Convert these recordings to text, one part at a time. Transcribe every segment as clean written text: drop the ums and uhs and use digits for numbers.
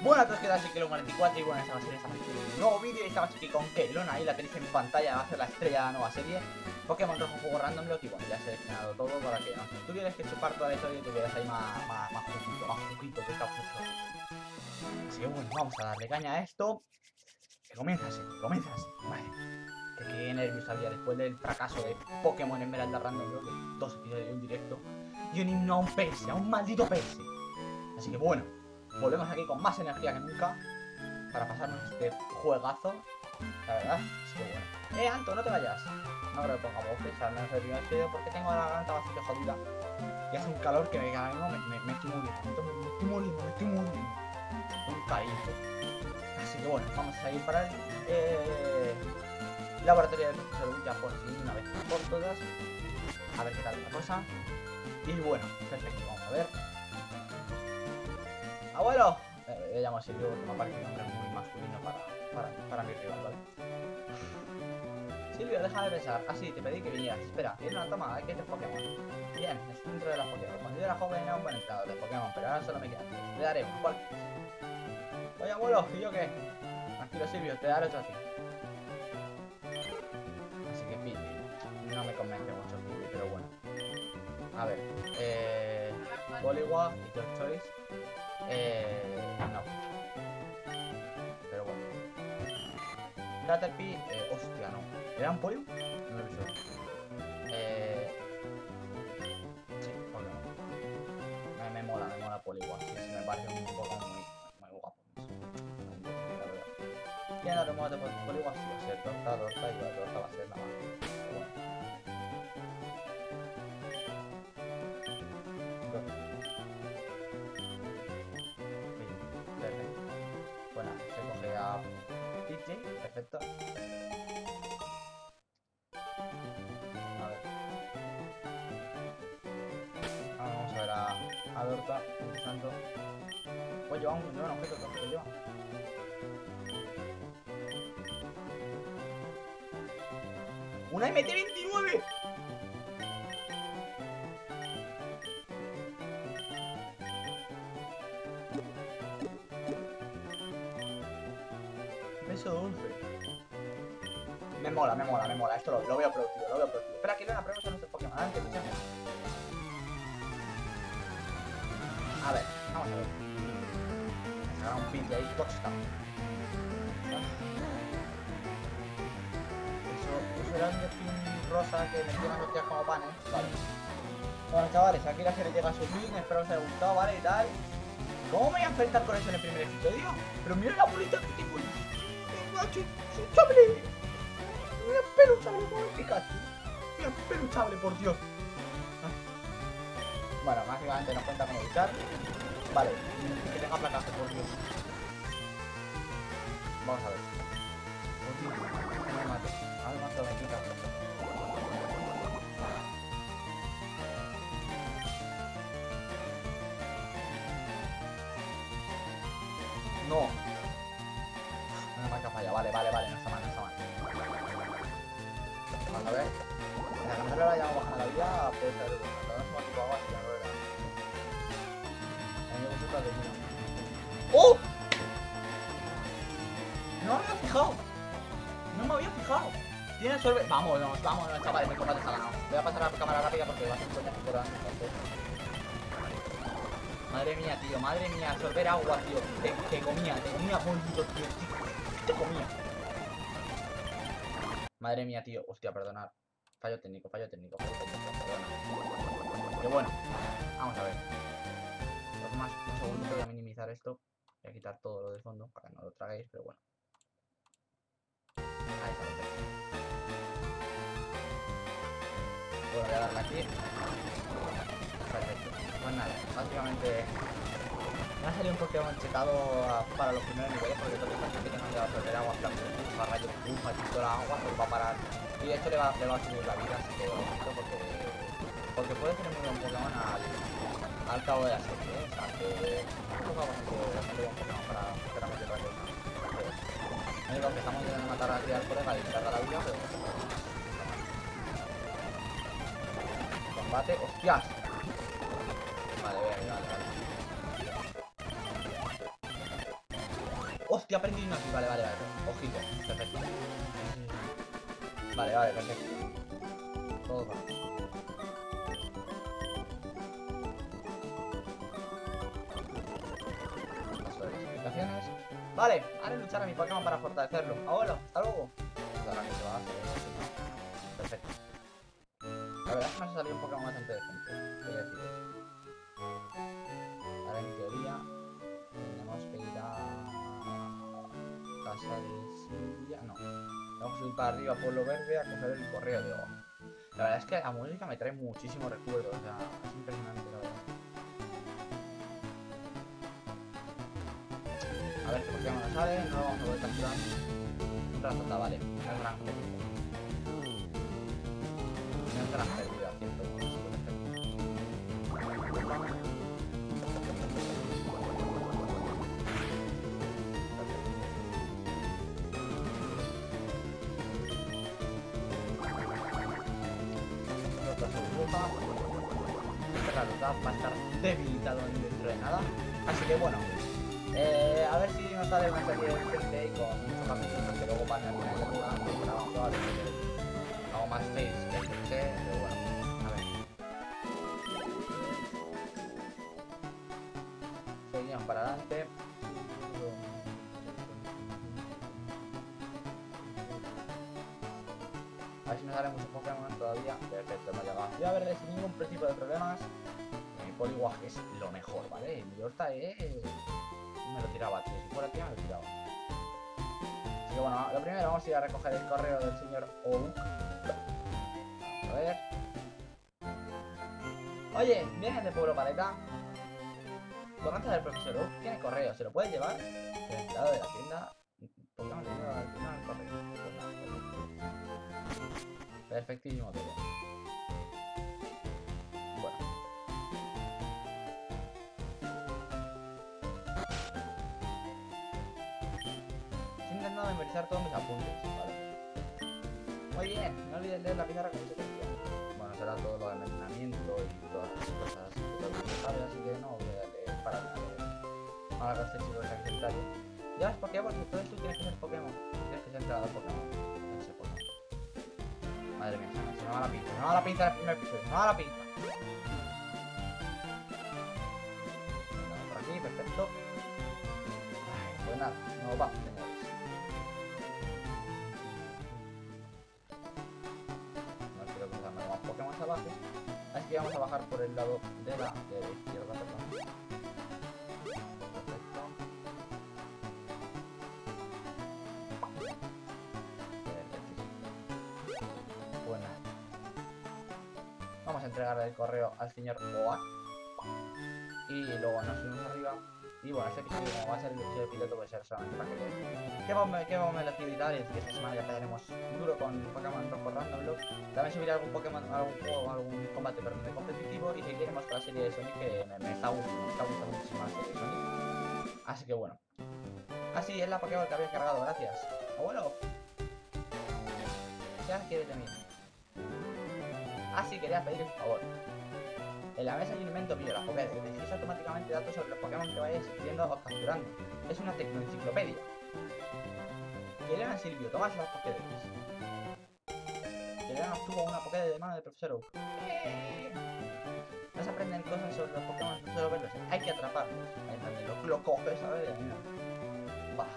Bueno, a todos, ¿qué tal? Soy Kelo44 y bueno, estamos en un nuevo vídeo y estamos aquí con Kelon. Ahí la tenéis en pantalla, va a ser la estrella de la nueva serie Pokémon Rojo Juego Random Block. Y bueno, ya he seleccionado todo para que no tuvieras que chupar toda la historia y tuvieras ahí más juguito que causa. Así que bueno, vamos a darle caña a esto. Que comienza así. Vale. Que nervios había después del fracaso de Pokémon Esmeralda Random Block, de 2 episodios de un directo y un himno a un PS, a un maldito PS. Así que bueno, volvemos aquí con más energía que nunca para pasarnos este juegazo, la verdad. Así que bueno. Anto, no te vayas. No creo que ponga voces, al menos el primer episodio, porque tengo la garganta bastante jodida y hace un calor que ahora mismo me estoy muriendo. Un caído. Así que bueno, vamos a ir para el laboratorio del profesor ya por fin, una vez por todas. A ver qué tal la cosa. Y bueno, perfecto, vamos a ver. ¡Abuelo! Le llamo a Silvio porque me ha parecido un nombre muy masculino para mi rival, ¿vale? Silvio, deja de besar. Ah, sí, te pedí que vinieras. Espera, tiene una toma, hay que ir de Pokémon. Bien, es dentro de las Pokémon. Cuando yo era joven era un buen entrenador de Pokémon, pero ahora solo me queda. Le daré uno, ¿cuál? Oye, abuelo, ¿y yo qué? Tranquilo, Silvio, te daré otro a ti. Así que Pidgey. No me convence mucho Pidgey, pero bueno. A ver, Poliwag y Torchoice. No. Pero bueno. Caterpie, hostia, no. ¿Era un pollo? No lo he visto. Sí, Pokémon. Me mola Poliwag. Sí, me parece un Pokémon muy guapo. La verdad. ¿Quién no remote por Poliwag? Sí, va a ser Dorta y la Dorta va a ser la más. Bueno, se coge a Pidgey, perfecto. A ver. Vamos a ver a Dorta, interesante. Pues lleva un objeto, que lleva. ¡Una MT-29! Beso dulce. Me mola. Esto lo veo productivo, Espera, que le una pregunta a nuestro Pokémon antes, escúchame. A ver, vamos a ver. Me sacará un pin de ahí, touchdown. Eso era un pin rosa que metieron a hostias como panes. Vale. Bueno, chavales, aquí la serie llega a su fin. Espero que os haya gustado, ¿vale? Y tal. ¿Cómo me voy a enfrentar con eso en el primer episodio? Pero mira la bolita que tengo. Es un chable. Mira, peluchable por Pikachu. Mira, peluchable, por Dios. Bueno, básicamente nos cuenta cómo luchar. Vale, que tenga placaje, por Dios. Vamos a ver. Por Dios, no me mate. A ver, mato a Pikachu. No. No me marca falla. Vale, no está mal. Vamos a ver. En la camiseta la llamo bajar la vida, puede ser de vuelta. No se me ha tipo agua, así que no lo verá. A mí me gusta de mí. ¡Oh! No me había fijado. Tiene absorbe. Vámonos, chavales, el combate está ganado. Voy a pasar a la cámara rápida porque va a ser un coñazo por delante. Madre mía, absorber agua, tío. Te comía, bolito, tío. Te comía. Madre mía, tío. Hostia, perdonad. Fallo técnico, perdona. Que bueno, vamos a ver. Un segundito, voy a minimizar esto. Voy a quitar todo lo de fondo para que no lo traguéis, pero bueno. Ahí está, perfecto. Bueno, voy a darle aquí. Perfecto. Pues nada, básicamente me ha salido un Pokémon chetado para los primeros niveles, porque todo esto que no se va a perder agua, para rayos, toda la agua, pues va a parar. Y esto le va a subir la vida, así que ojito, porque puede tener muy buen Pokémon al cabo de la serie, ¿eh? O sea, que es bastante buen Pokémon para meter rayos. No digo que estamos intentando matar aquí al colega y quitarle la vida, pero combate, hostias. Vale. Hostia, aprendí una. Vale, vale, vale. Ojito. Perfecto. Vale, vale, perfecto. Todo va. Paso de las explicaciones. Vale, haré luchar a mi Pokémon para fortalecerlo. Abuelo, hasta luego. Pues ahora ni se va a hacer. Perfecto. La verdad es que nos ha salido un Pokémon bastante decente. Voy a decir. Ahora en teoría tenemos que ir a casa de Silvia. No. Vamos a subir para arriba Pueblo Verde a coger el correo de Oa. La verdad es que la música me trae muchísimos recuerdos. O sea, es impresionante la verdad. A ver qué Pokémon nos sale. No lo vamos a poder capturar. Un Rattata, vale. No es gran pérdida. No es gran pérdida, cierto. Va a estar debilitado dentro de nada. Así que bueno, a ver si nos sale una serie de gente con muchos capítulos que luego van a terminar de jugar. Hago más face que sé, pero bueno, a ver. Seguimos para adelante. A ver si nos salen muchos Pokémon todavía. Perfecto, hemos llegado. Voy a ver sin ningún tipo de problemas. Mi Poliwag es lo mejor, ¿vale? Mi Yorta me lo tiraba, tío. Si fuera tío, me lo tiraba. Así que bueno, lo primero vamos a ir a recoger el correo del señor Oak. A ver. Oye, ¿vienes de Pueblo Paleta? ¿Conoces al profesor Oak? Tiene correo, ¿se lo puedes llevar? El empleado de la tienda. Pokémon le lleva al final el correo. Pues nada, perfectísimo todo. Bueno. Estoy intentando memorizar todos mis apuntes, ¿vale? Muy bien, no olvides leer la pizarra con secuencia. Bueno, será todo lo del entrenamiento y todas las cosas que todo el mundo sabe, así que no voy a leer para nada. Ahora que este chico es secretario. Ya ves Pokémon, entonces tú tienes que ser Pokémon. Tienes que ser entrenador Pokémon. Ese Pokémon. Madre mía, se me va la pinza. Se me va la pinza el primer episodio. Se me va la pinza. Andamos por aquí, perfecto. Ay, pues nada, no va, señores. No quiero cruzarme con más Pokémon salvajes. Así que vamos a bajar por el lado de la izquierda, perdón. Perfecto. Bueno. Vamos a entregarle el correo al señor Oak. Y luego nos subimos arriba. Y bueno, este episodio como va a ser el episodio piloto, puede ser solamente para que veáis qué vamos a elegir y tal. Y que esta semana ya empezaremos duro con Pokémon Rojo Random Block. También subiré algún Pokémon, algún juego, algún combate perdón, de competitivo. Y seguiremos con la serie de Sonic, que me está gustando muchísimo la serie de Sonic. Así que bueno. Así es la Pokéball que habéis cargado, gracias. Abuelo, ¿qué quieres de mí? Así quería pedir un favor. En la mesa hay un invento mío, la Pokédex. Decís automáticamente datos sobre los Pokémon que vayáis viendo o capturando. Es una tecnoenciclopedia. Kirena Silvio, tomas las Pokédex. Kirena obtuvo una Pokédex de mano del profesor Oak. No se aprenden cosas sobre los Pokémon del profesor Oak, hay que atraparlos. Ahí lo coges, ¿sabes? Bah.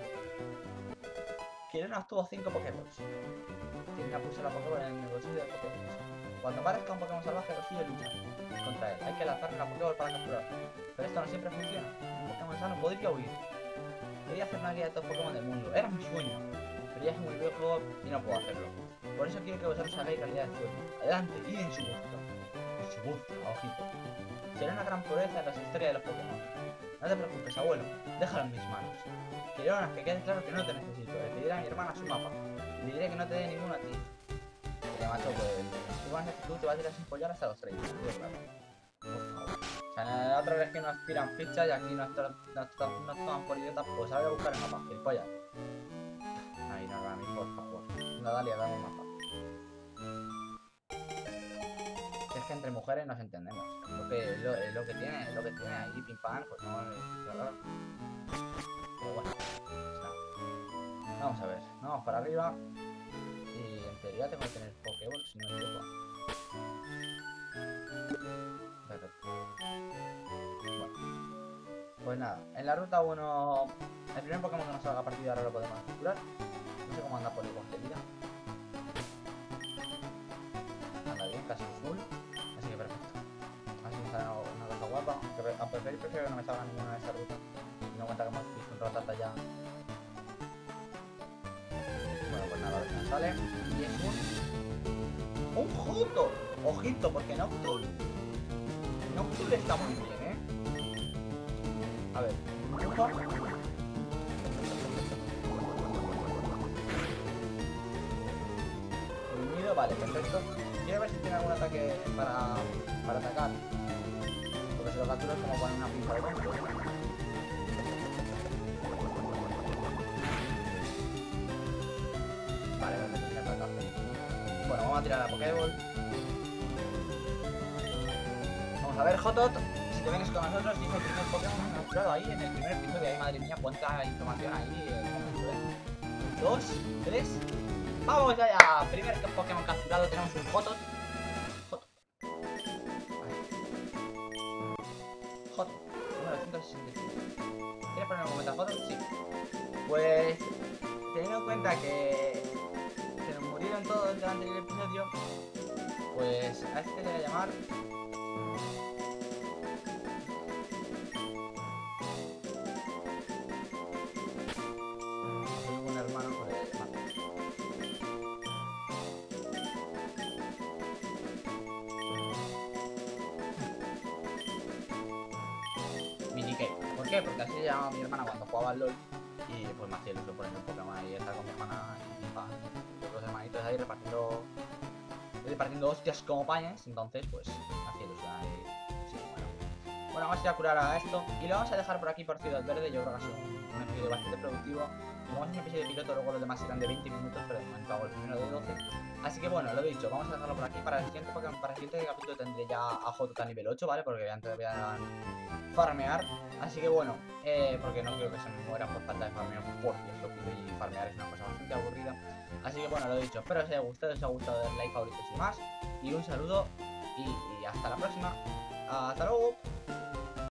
Kirena obtuvo 5 Pokémon. Kirena puso la Pokéball en el bolsillo del Pokémon. Cuando parezca un Pokémon salvaje, lo sigue luchando contra él. Hay que lanzarle una Pokéball para capturarlo. Pero esto no siempre funciona. Un Pokémon sano podría huir. Quería hacer una guía de todos los Pokémon del mundo. Era mi sueño. Pero ya es muy viejo y no puedo hacerlo. Por eso quiero que vosotros hagáis realidad del sueño. Adelante, id en su busca. En su busca, ojito. Será una gran pureza en las historias de los Pokémon. No te preocupes, abuelo. Déjalo en mis manos. Quiero que quede claro que no te necesito. Le pediré a mi hermana su mapa. Le diré que no te dé ninguno a ti. Que macho, pues, si con esa actitud te vas a tirar sin follar hasta los 30, tío, claro. Por favor. O sea, en la otra vez que nos tiran fichas y aquí nos toman por idiotas, pues ahora voy a buscar el mapa, gilipollas. Ay, no, a mí, por favor. Nadalia, dame un mapa. Es que entre mujeres nos entendemos. Lo que tiene ahí, pim pam, pues no es raro. Pero bueno. vamos a ver. Nos vamos para arriba. Y en teoría tengo que tener Pokéball, si no me equivoco. Perfecto. Bueno. Pues nada, en la ruta 1, el primer Pokémon que nos salga a partir de ahora lo podemos capturar. No sé cómo anda Polygon de vida. Anda bien, casi full. Así que perfecto. Así me sale una cosa guapa. A prefiero que no me salga ninguna de estas rutas. Teniendo en cuenta que hemos visto un Rattata ya. Bueno, pues nada, a ver qué me sale. Y es un Joto. Ojito, porque Noctool está muy bien, ¿eh? A ver, ufa. Unido, vale, perfecto. Quiero ver si tiene algún ataque para atacar. Porque si lo capturo es como poner una pinza de bomba. Vale, perfecto, tiene ataque. Bueno, vamos a tirar la Pokéball. Vamos a ver, Jotot. Si te vienes con nosotros, dice el primer Pokémon que hemos capturado ahí en el primer episodio. Ay, madre mía, cuánta información ahí. 2, 3. ¡Vamos allá! Primer Pokémon capturado, tenemos un Jotot. Jotot, número 165. ¿Quieres poner un momento a Jotot? Sí. Pues, teniendo en cuenta que se nos murieron todos delante del episodio, pues a este le voy a llamar... ¿Por qué? Porque así se llamaba mi hermana cuando jugaba al LOL. Y pues me hacía ilusión poner un Pokémon ahí, estar con mi hermana y los hermanitos ahí repartiendo hostias como pañas. Entonces pues me hacía ilusión ahí. Sí, bueno, vamos a ir a curar a esto. Y lo vamos a dejar por aquí por Ciudad Verde. Yo creo que ha sido un episodio bastante productivo. Como es un episodio de piloto, luego los demás serán de 20 minutos, pero de momento hago el primero de 12. Así que bueno, lo he dicho, vamos a dejarlo por aquí. Para el siguiente Pokémon, para el siguiente capítulo tendré ya a Jotot a nivel 8, ¿vale? Porque antes voy a farmear. Así que bueno, porque no quiero que se me muera por falta de farmeo, porque es lo que y farmear es una cosa bastante aburrida. Así que bueno, lo he dicho, espero que os haya gustado, darle like, favoritos y más. Y un saludo y hasta la próxima. Hasta luego.